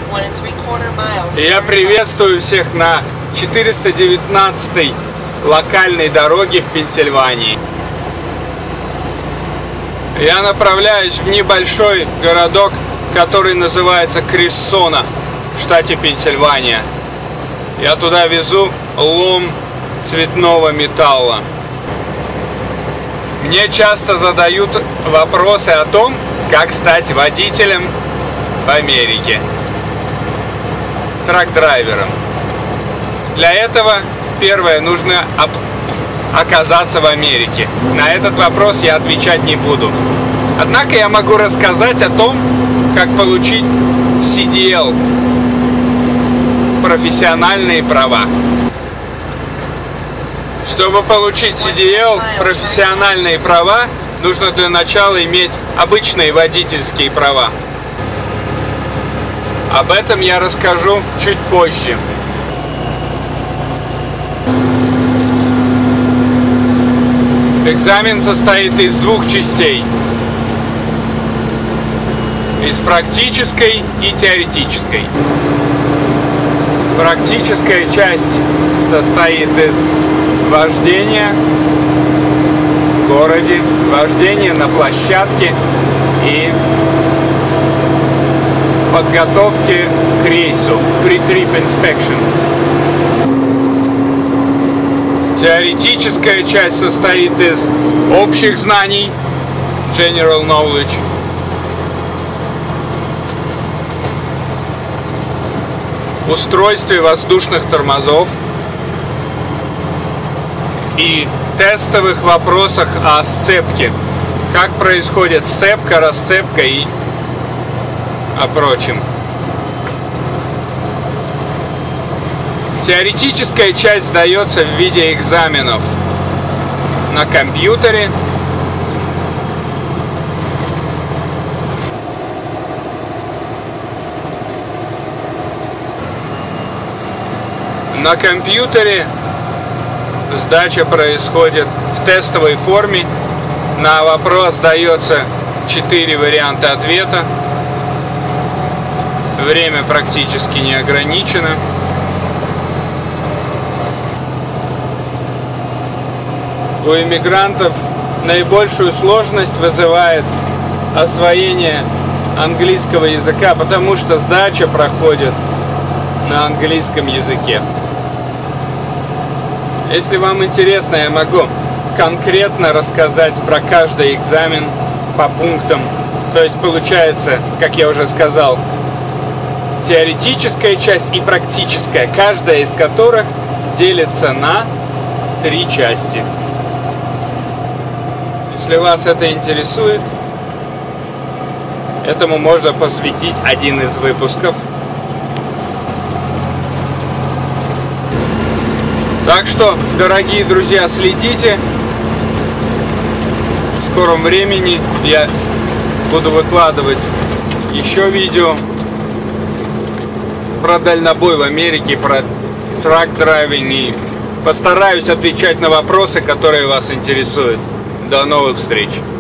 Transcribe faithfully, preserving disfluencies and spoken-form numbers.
Я приветствую всех на четыреста девятнадцатой локальной дороге в Пенсильвании. Я направляюсь в небольшой городок, который называется Крессона в штате Пенсильвания. Я туда везу лом цветного металла. Мне часто задают вопросы о том, как стать водителем в Америке, трак-драйвером. Для этого, первое, нужно оказаться в Америке. На этот вопрос я отвечать не буду. Однако я могу рассказать о том, как получить си ди эл, профессиональные права. Чтобы получить си ди эл, профессиональные права, нужно для начала иметь обычные водительские права. Об этом я расскажу чуть позже. Экзамен состоит из двух частей. Из практической и теоретической. Практическая часть состоит из вождения в городе, вождения на площадке и подготовки к рейсу, pre-trip inspection. Теоретическая часть состоит из общих знаний, general knowledge, устройстве воздушных тормозов и тестовых вопросах о сцепке. Как происходит сцепка, расцепка и о прочем. Теоретическая часть сдается в виде экзаменов на компьютере. На компьютере сдача происходит в тестовой форме. На вопрос дается четыре варианта ответа. Время практически не ограничено. У иммигрантов наибольшую сложность вызывает освоение английского языка, потому что сдача проходит на английском языке. Если вам интересно, я могу конкретно рассказать про каждый экзамен по пунктам. То есть получается, как я уже сказал, теоретическая часть и практическая, каждая из которых делится на три части. Если вас это интересует, этому можно посвятить один из выпусков. Так что, дорогие друзья, следите. В скором времени я буду выкладывать еще видео про дальнобой в Америке, про трак-драйвинг, и постараюсь отвечать на вопросы, которые вас интересуют. До новых встреч!